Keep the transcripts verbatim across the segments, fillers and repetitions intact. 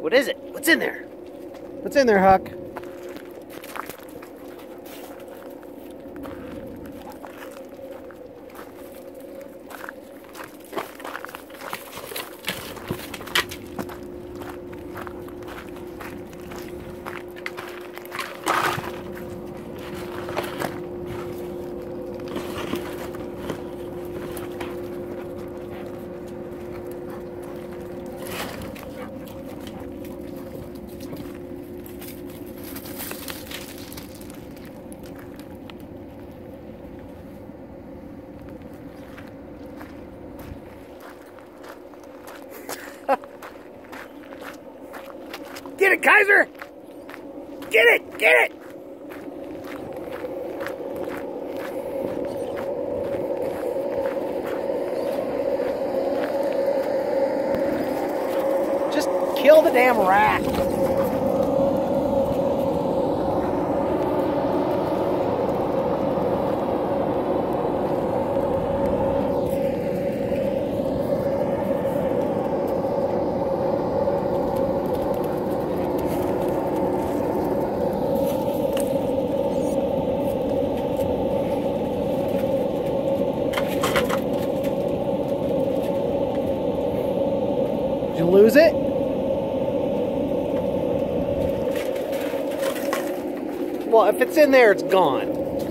What is it? What's in there? What's in there, Huck? Get it, Kaiser! Get it! Get it! Just kill the damn rat. Did you lose it? Well, if it's in there, it's gone.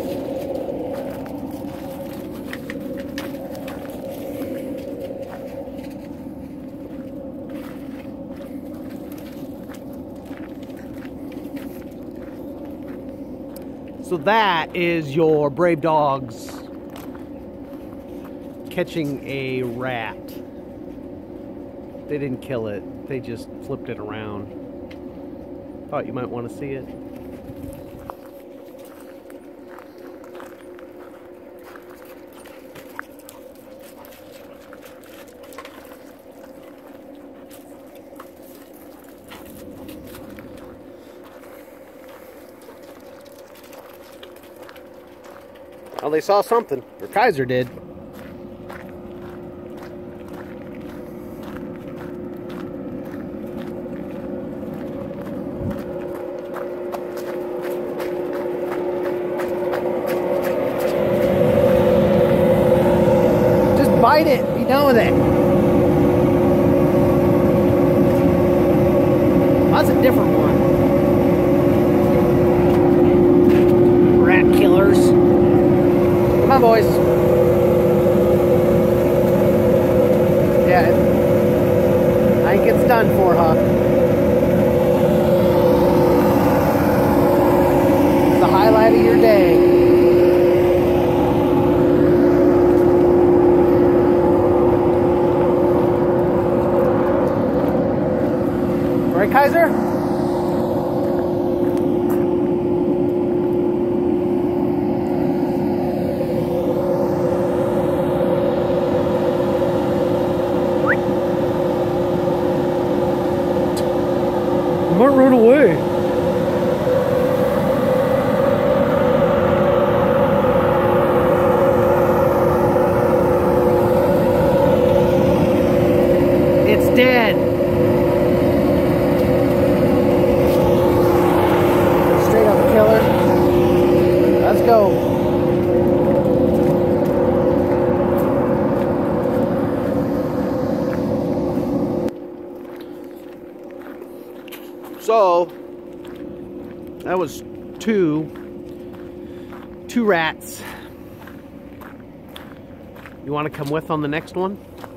So that is your brave dogs catching a rat. They didn't kill it, they just flipped it around. Thought you might want to see it. Well, they saw something, or Kaiser did. Bite it. Be done with it. That's a different one. Rat killers. Come on, boys. Yeah. I think it's done for, huh? It's the highlight of your day. Right, Kaiser? I might run away. It's dead. Let's go. So that was two two rats. You want to come with on the next one?